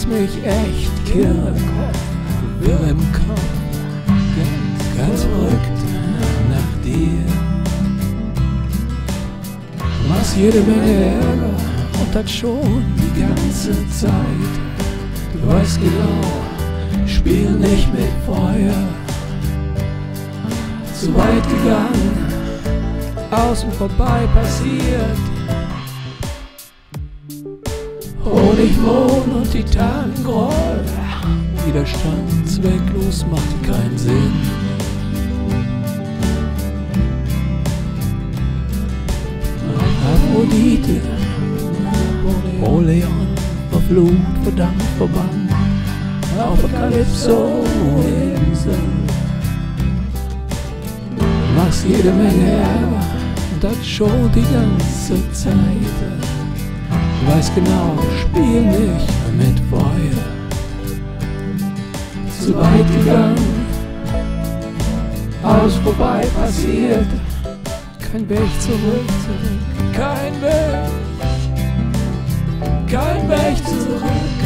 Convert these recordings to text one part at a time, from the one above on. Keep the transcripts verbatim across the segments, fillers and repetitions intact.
machst mich echt kirre, wirr im Kopf, ganz, ganz verrückt nach dir. Du machst jede Menge Ärger und das schon die ganze Zeit. Du weißt genau, spiel nicht mit Feuer. Zu weit gegangen, außen vorbei passiert. Honigmond und Titanengroll, Widerstand zwecklos, macht keinen Sinn. Aphrodite, Napoleon, verflucht, verdammt, verbannt, auf der Calypso-Insel. Du machst jede Menge Ärger und das schon die ganze Zeit. Du weißt genau, spiel nicht mit Feuer. Zu weit gegangen, aus vorbei passiert. Kein Weg zurück, zurück, kein Weg, kein Weg zurück.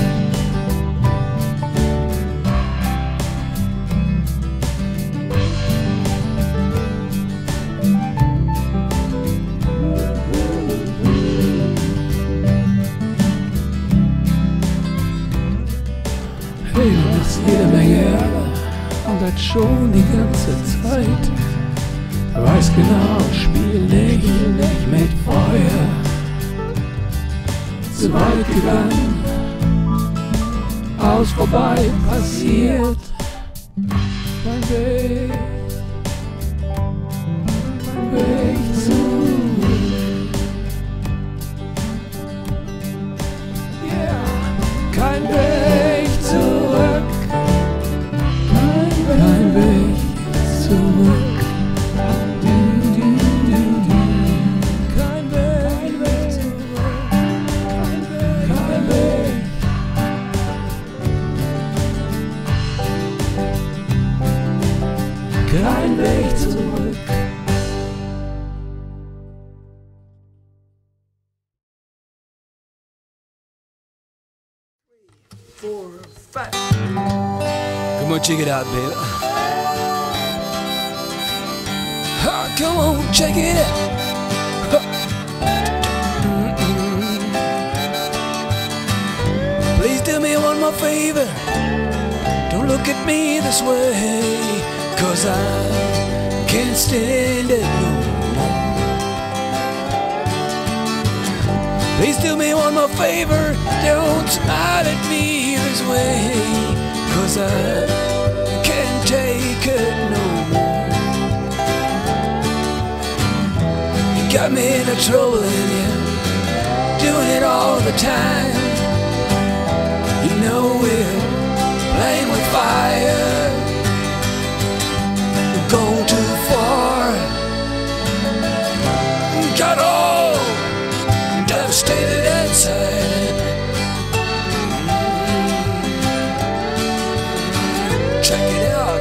Hey, du machst jede Menge Ärger und das schon die ganze Zeit. Du weißt genau, spiel nicht, nicht mit Feuer. Zu weit gegangen, aus vorbei passiert. Kein Weg, kein Weg zurück. Yeah, kein Weg zurück. Kein Weg zurück. Kein Weg zurück. Four, five. Come on, check it out, baby. Oh, come on, check it out. Oh. Mm-mm. Please do me one more favor. Don't look at me this way, 'cause I can't stand it no more. Please do me one more favor, don't smile at me this way, 'cause I can't take it no more. You got me in a trouble and you're doing it all the time. You know we're playing with fire, gone too far, got all devastated inside. Check it out.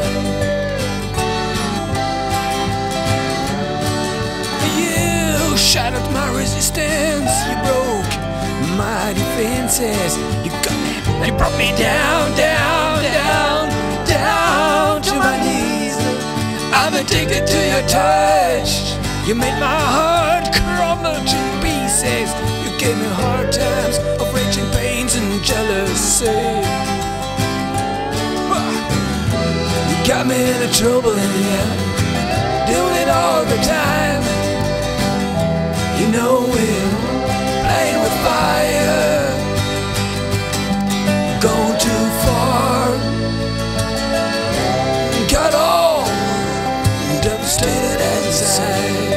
You shattered my resistance, you broke my defenses. You got me, you brought me down, down, down, down to my knees. I'm addicted to your touch. You made my heart crumble to pieces. You gave me hard times of raging pains and jealousy. You got me in a trouble and you're doing it all the time. You know we're playing with fire, going too far, got all devastated inside.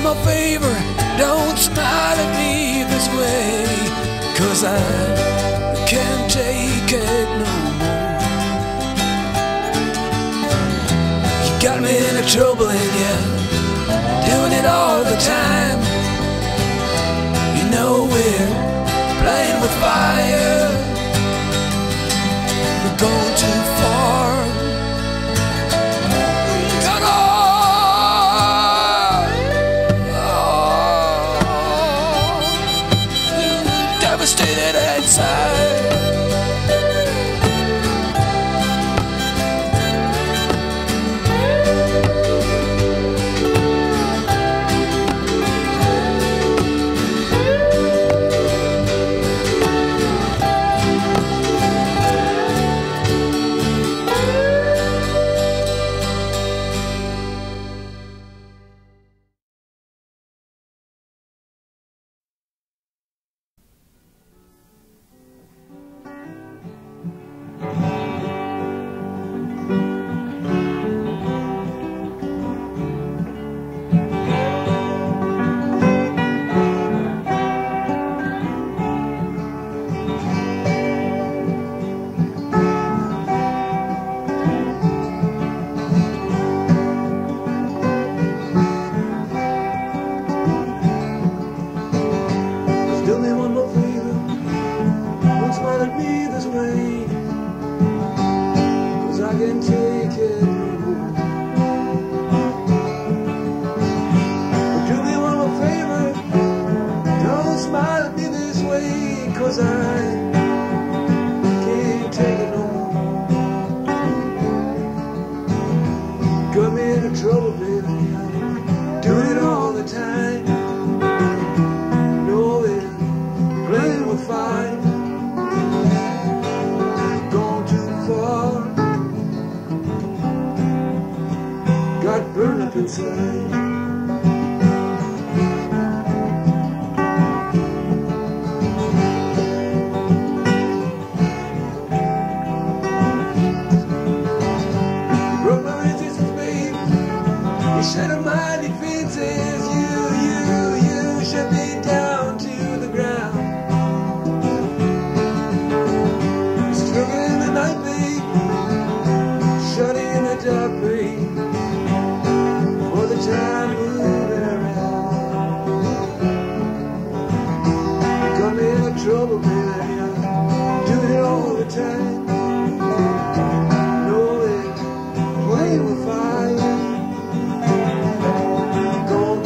more favor, don't smile at me this way, 'cause I can't take it no more. You got me in a trouble and you're doing it all the time. You know we're playing with fire, we're going too far. Cut off, oh, devastated inside.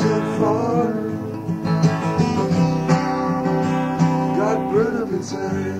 Inside.